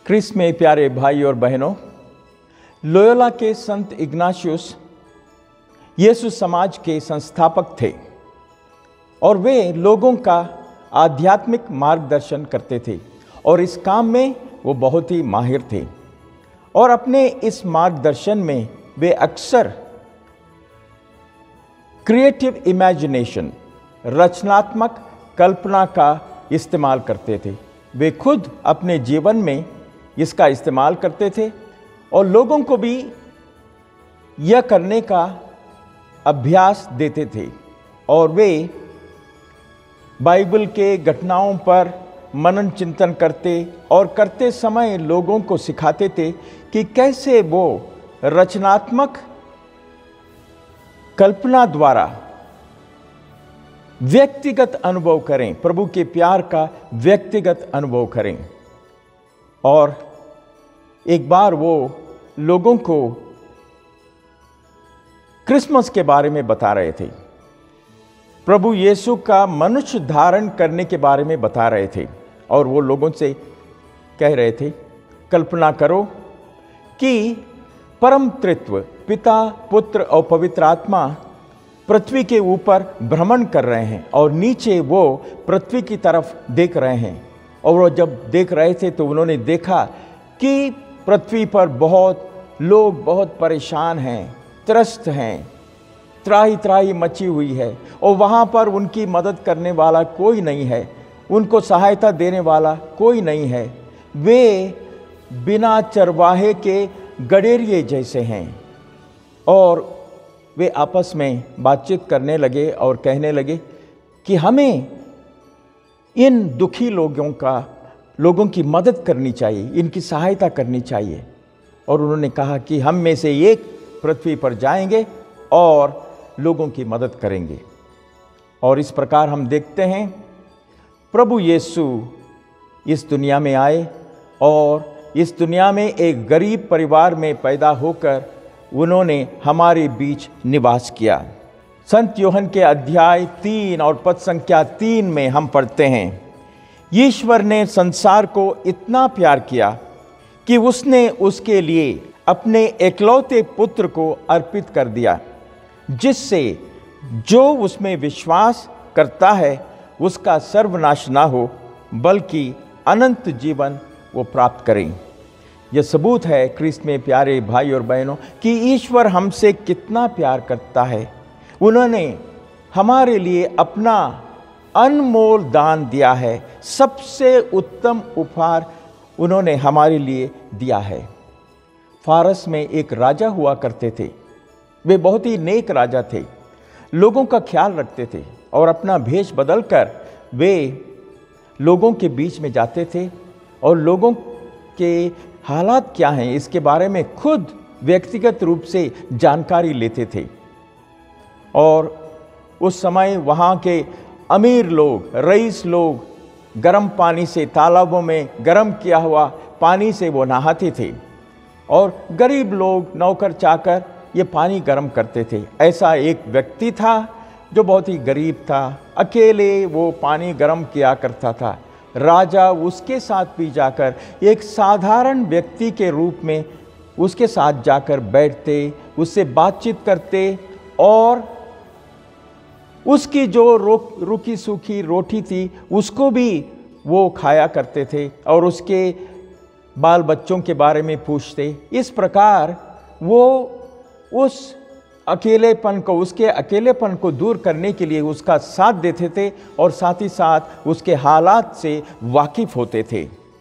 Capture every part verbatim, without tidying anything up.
क्रिस्त में प्यारे भाई और बहनों, लोयोला के संत इग्नाशियस यीशु समाज के संस्थापक थे और वे लोगों का आध्यात्मिक मार्गदर्शन करते थे और इस काम में वो बहुत ही माहिर थे। और अपने इस मार्गदर्शन में वे अक्सर क्रिएटिव इमेजिनेशन, रचनात्मक कल्पना का इस्तेमाल करते थे। वे खुद अपने जीवन में इसका इस्तेमाल करते थे और लोगों को भी यह करने का अभ्यास देते थे। और वे बाइबल के घटनाओं पर मनन चिंतन करते और करते समय लोगों को सिखाते थे कि कैसे वो रचनात्मक कल्पना द्वारा व्यक्तिगत अनुभव करें, प्रभु के प्यार का व्यक्तिगत अनुभव करें। और एक बार वो लोगों को क्रिसमस के बारे में बता रहे थे, प्रभु यीशु का मनुष्य धारण करने के बारे में बता रहे थे। और वो लोगों से कह रहे थे, कल्पना करो कि परम तृत्व पिता, पुत्र और पवित्र आत्मा पृथ्वी के ऊपर भ्रमण कर रहे हैं और नीचे वो पृथ्वी की तरफ देख रहे हैं। और वो जब देख रहे थे तो उन्होंने देखा कि पृथ्वी पर बहुत लोग बहुत परेशान हैं, त्रस्त हैं, त्राही त्राही मची हुई है और वहाँ पर उनकी मदद करने वाला कोई नहीं है, उनको सहायता देने वाला कोई नहीं है। वे बिना चरवाहे के गडेरिए जैसे हैं। और वे आपस में बातचीत करने लगे और कहने लगे कि हमें इन दुखी लोगों का लोगों की मदद करनी चाहिए, इनकी सहायता करनी चाहिए। और उन्होंने कहा कि हम में से एक पृथ्वी पर जाएंगे और लोगों की मदद करेंगे। और इस प्रकार हम देखते हैं प्रभु यीशु इस दुनिया में आए और इस दुनिया में एक गरीब परिवार में पैदा होकर उन्होंने हमारे बीच निवास किया। संत यूहन्ना के अध्याय तीन और पद संख्या तीन में हम पढ़ते हैं, ईश्वर ने संसार को इतना प्यार किया कि उसने उसके लिए अपने एकलौते पुत्र को अर्पित कर दिया, जिससे जो उसमें विश्वास करता है उसका सर्वनाश ना हो बल्कि अनंत जीवन वो प्राप्त करें। यह सबूत है क्रिस्त में प्यारे भाई और बहनों कि ईश्वर हमसे कितना प्यार करता है। उन्होंने हमारे लिए अपना अनमोल दान दिया है, सबसे उत्तम उपहार उन्होंने हमारे लिए दिया है। फारस में एक राजा हुआ करते थे। वे बहुत ही नेक राजा थे, लोगों का ख्याल रखते थे और अपना भेष बदलकर वे लोगों के बीच में जाते थे और लोगों के हालात क्या हैं इसके बारे में खुद व्यक्तिगत रूप से जानकारी लेते थे। और उस समय वहाँ के अमीर लोग, रईस लोग गर्म पानी से, तालाबों में गर्म किया हुआ पानी से वो नहाते थे और गरीब लोग, नौकर चाकर ये पानी गर्म करते थे। ऐसा एक व्यक्ति था जो बहुत ही गरीब था, अकेले वो पानी गर्म किया करता था। राजा उसके साथ भी जाकर एक साधारण व्यक्ति के रूप में उसके साथ जाकर बैठते, उससे बातचीत करते और उसकी जो रुक रुकी सूखी रोटी थी उसको भी वो खाया करते थे और उसके बाल बच्चों के बारे में पूछते। इस प्रकार वो उस अकेलेपन को, उसके अकेलेपन को दूर करने के लिए उसका साथ देते थे और साथ ही साथ उसके हालात से वाकिफ होते थे।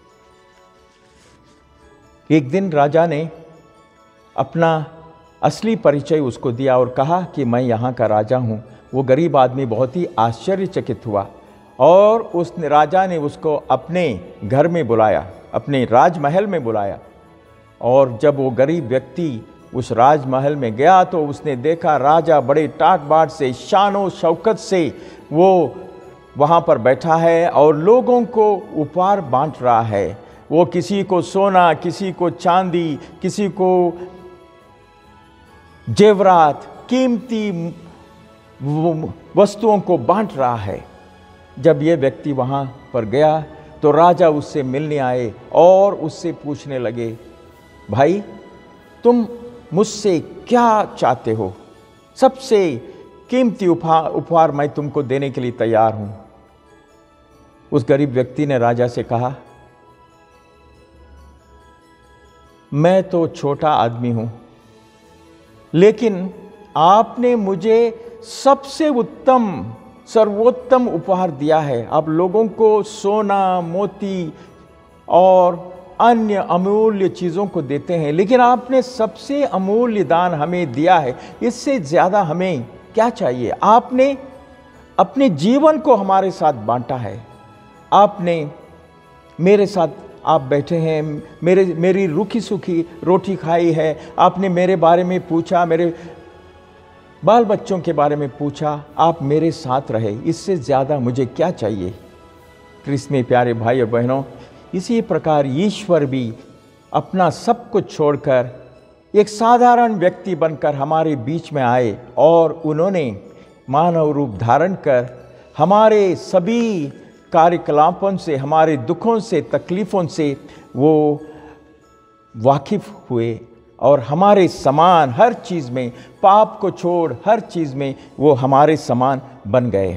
एक दिन राजा ने अपना असली परिचय उसको दिया और कहा कि मैं यहाँ का राजा हूँ। वो गरीब आदमी बहुत ही आश्चर्यचकित हुआ और उस राजा ने उसको अपने घर में बुलाया, अपने राजमहल में बुलाया। और जब वो गरीब व्यक्ति उस राजमहल में गया तो उसने देखा राजा बड़े टाट बाट से, शानो शौकत से वो वहाँ पर बैठा है और लोगों को उपहार बांट रहा है। वो किसी को सोना, किसी को चांदी, किसी को जेवरात, कीमती वस्तुओं को बांट रहा है। जब ये व्यक्ति वहाँ पर गया तो राजा उससे मिलने आए और उससे पूछने लगे, भाई तुम मुझसे क्या चाहते हो? सबसे कीमती उपहार उपहार मैं तुमको देने के लिए तैयार हूं। उस गरीब व्यक्ति ने राजा से कहा, मैं तो छोटा आदमी हूं, लेकिन आपने मुझे सबसे उत्तम सर्वोत्तम उपहार दिया है। आप लोगों को सोना, मोती और अन्य अमूल्य चीज़ों को देते हैं, लेकिन आपने सबसे अमूल्य दान हमें दिया है। इससे ज़्यादा हमें क्या चाहिए? आपने अपने जीवन को हमारे साथ बांटा है। आपने मेरे साथ आप बैठे हैं, मेरे मेरी रूखी सूखी रोटी खाई है, आपने मेरे बारे में पूछा, मेरे बाल बच्चों के बारे में पूछा, आप मेरे साथ रहे। इससे ज़्यादा मुझे क्या चाहिए? क्रिस्त में प्यारे भाई और बहनों, इसी प्रकार ईश्वर भी अपना सब कुछ छोड़कर एक साधारण व्यक्ति बनकर हमारे बीच में आए और उन्होंने मानव रूप धारण कर हमारे सभी कार्यकलापों से, हमारे दुखों से, तकलीफ़ों से वो वाकिफ़ हुए और हमारे समान हर चीज़ में, पाप को छोड़ हर चीज़ में वो हमारे समान बन गए।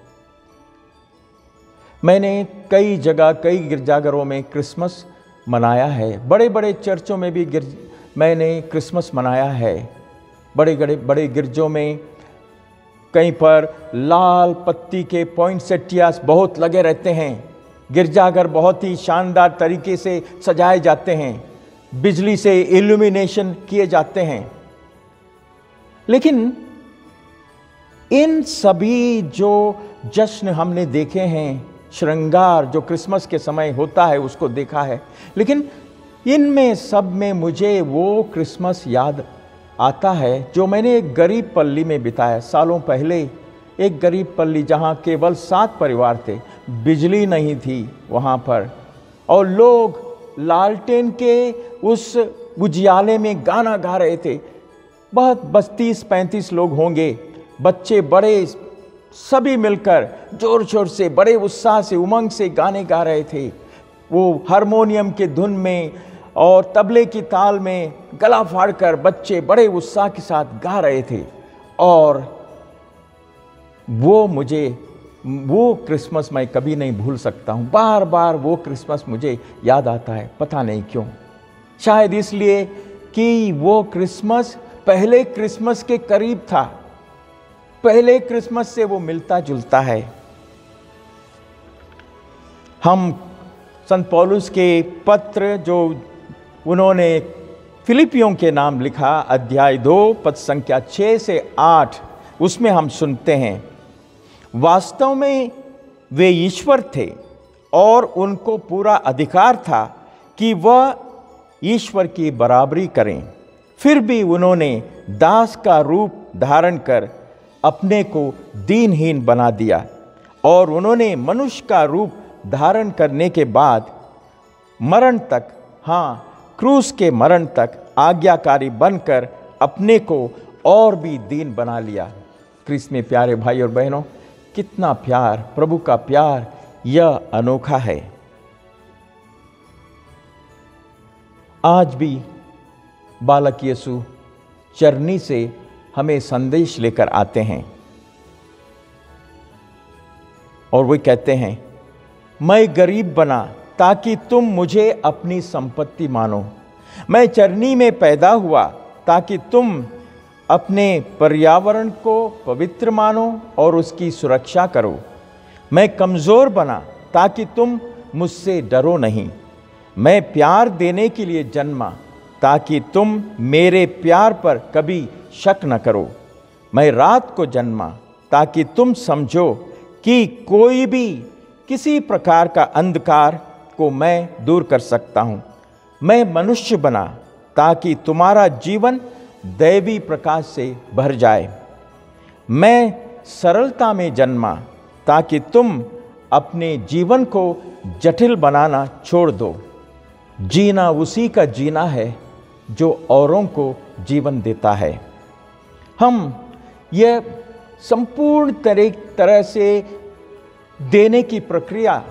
मैंने कई जगह, कई गिरजाघरों में क्रिसमस मनाया है। बड़े बड़े चर्चों में भी गिर मैंने क्रिसमस मनाया है। बड़े बड़े बड़े गिरजों में कहीं पर लाल पत्ती के पॉइंटसेटियास बहुत लगे रहते हैं। गिरजाघर बहुत ही शानदार तरीके से सजाए जाते हैं, बिजली से इल्यूमिनेशन किए जाते हैं। लेकिन इन सभी जो जश्न हमने देखे हैं, श्रृंगार जो क्रिसमस के समय होता है उसको देखा है, लेकिन इनमें सब में मुझे वो क्रिसमस याद आता है जो मैंने एक गरीब पल्ली में बिताया सालों पहले। एक गरीब पल्ली जहाँ केवल सात परिवार थे, बिजली नहीं थी वहाँ पर, और लोग लालटेन के उस उजियाले में गाना गा रहे थे। बहुत बस तीस पैंतीस लोग होंगे, बच्चे बड़े सभी मिलकर जोर शोर से, बड़े उत्साह से, उमंग से गाने गा रहे थे। वो हारमोनियम के धुन में और तबले की ताल में गला फाड़कर बच्चे बड़े उत्साह के साथ गा रहे थे। और वो मुझे वो क्रिसमस मैं कभी नहीं भूल सकता हूँ। बार बार वो क्रिसमस मुझे याद आता है, पता नहीं क्यों। शायद इसलिए कि वो क्रिसमस पहले क्रिसमस के करीब था, पहले क्रिसमस से वो मिलता जुलता है। हम संत पौलुस के पत्र जो उन्होंने फिलिपियों के नाम लिखा, अध्याय दो पद संख्या छः से आठ, उसमें हम सुनते हैं, वास्तव में वे ईश्वर थे और उनको पूरा अधिकार था कि वह ईश्वर की बराबरी करें। फिर भी उन्होंने दास का रूप धारण कर अपने को दीनहीन बना दिया और उन्होंने मनुष्य का रूप धारण करने के बाद मरण तक, हाँ क्रूस के मरण तक आज्ञाकारी बनकर अपने को और भी दीन बना लिया। क्रिस्त में प्यारे भाई और बहनों, कितना प्यार, प्रभु का प्यार यह अनोखा है। आज भी बालक यीशु चरनी से हमें संदेश लेकर आते हैं और वे कहते हैं, मैं गरीब बना ताकि तुम मुझे अपनी संपत्ति मानो। मैं चरनी में पैदा हुआ ताकि तुम अपने पर्यावरण को पवित्र मानो और उसकी सुरक्षा करो। मैं कमज़ोर बना ताकि तुम मुझसे डरो नहीं। मैं प्यार देने के लिए जन्मा ताकि तुम मेरे प्यार पर कभी शक न करो। मैं रात को जन्मा ताकि तुम समझो कि कोई भी किसी प्रकार का अंधकार को मैं दूर कर सकता हूँ। मैं मनुष्य बना ताकि तुम्हारा जीवन दैवी प्रकाश से भर जाए। मैं सरलता में जन्मा ताकि तुम अपने जीवन को जटिल बनाना छोड़ दो। जीना उसी का जीना है जो औरों को जीवन देता है। हम यह संपूर्ण तरह तरह से देने की प्रक्रिया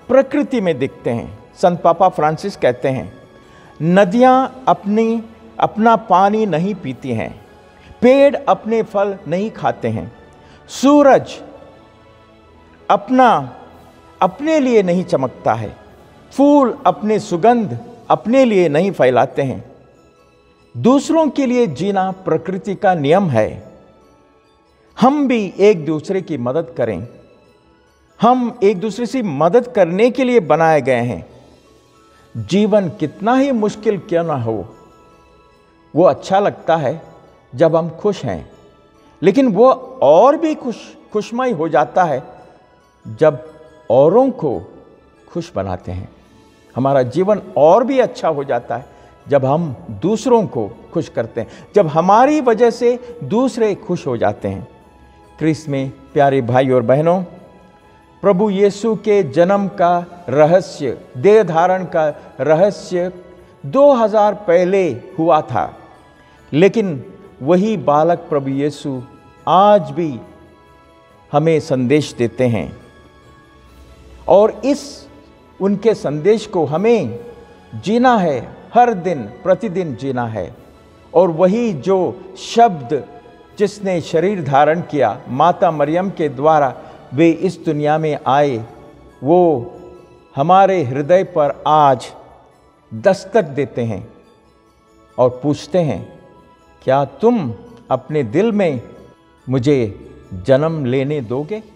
प्रकृति में दिखते हैं। संत पापा फ्रांसिस कहते हैं, नदियां अपनी अपना पानी नहीं पीती हैं, पेड़ अपने फल नहीं खाते हैं, सूरज अपना अपने लिए नहीं चमकता है, फूल अपने सुगंध अपने लिए नहीं फैलाते हैं। दूसरों के लिए जीना प्रकृति का नियम है। हम भी एक दूसरे की मदद करें। हम एक दूसरे से मदद करने के लिए बनाए गए हैं। जीवन कितना ही मुश्किल क्यों ना हो, वो अच्छा लगता है जब हम खुश हैं, लेकिन वो और भी खुश खुशमय हो जाता है जब औरों को खुश बनाते हैं। हमारा जीवन और भी अच्छा हो जाता है जब हम दूसरों को खुश करते हैं, जब हमारी वजह से दूसरे खुश हो जाते हैं। क्रिस्त में प्यारे भाई और बहनों, प्रभु यीशु के जन्म का रहस्य, देह धारण का रहस्य दो हज़ार पहले हुआ था, लेकिन वही बालक प्रभु यीशु आज भी हमें संदेश देते हैं और इस उनके संदेश को हमें जीना है, हर दिन प्रतिदिन जीना है। और वही जो शब्द जिसने शरीर धारण किया, माता मरियम के द्वारा वे इस दुनिया में आए, वो हमारे हृदय पर आज दस्तक देते हैं और पूछते हैं, क्या तुम अपने दिल में मुझे जन्म लेने दोगे?